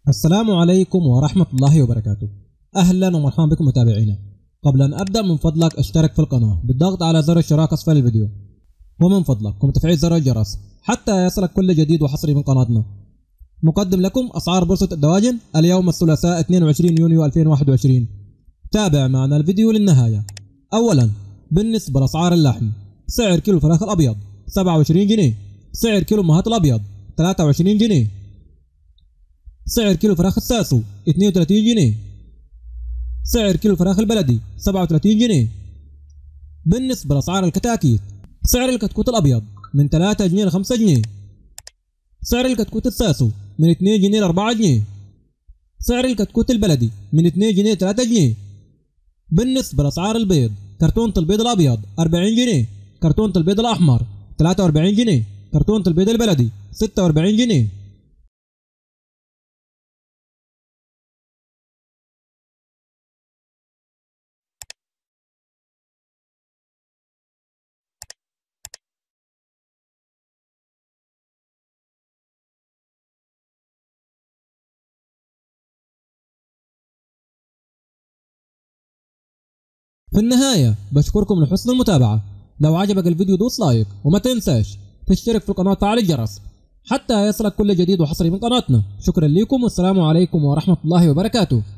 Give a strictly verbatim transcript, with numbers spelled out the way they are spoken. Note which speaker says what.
Speaker 1: السلام عليكم ورحمة الله وبركاته. أهلا ومرحبا بكم متابعينا. قبل أن أبدأ من فضلك اشترك في القناة بالضغط على زر الاشتراك أسفل الفيديو، ومن فضلك قم تفعيل زر الجرس حتى يصلك كل جديد وحصري من قناتنا. مقدم لكم أسعار بورصة الدواجن اليوم الثلاثاء اثنين وعشرين يونيو ألفين وواحد وعشرين. تابع معنا الفيديو للنهاية. أولا بالنسبة لأسعار اللحم، سعر كيلو الفراخ الأبيض سبعة وعشرين جنيه، سعر كيلو المهات الأبيض ثلاثة وعشرين جنيه، سعر كيلو فراخ الساسو اثنين وثلاثين جنيه، سعر كيلو الفراخ البلدي سبعة وثلاثين جنيه. بالنسبة لأسعار الكتاكيت، سعر الكتكوت الأبيض من ثلاثة جنيه ل خمسة جنيه، سعر الكتكوت الساسو من اثنين جنيه ل أربعة جنيه، سعر الكتكوت البلدي من اثنين جنيه ل ثلاثة جنيه. بالنسبة لأسعار البيض، كرتونة البيض الأبيض أربعين جنيه، كرتونة البيض الأحمر ثلاثة وأربعين جنيه، كرتونة البيض البلدي ستة وأربعين جنيه. في النهاية بشكركم لحسن المتابعة. لو عجبك الفيديو دوس لايك، وما تنساش تشترك في القناة وتفعل الجرس حتى يصلك كل جديد وحصري من قناتنا. شكرا لكم والسلام عليكم ورحمة الله وبركاته.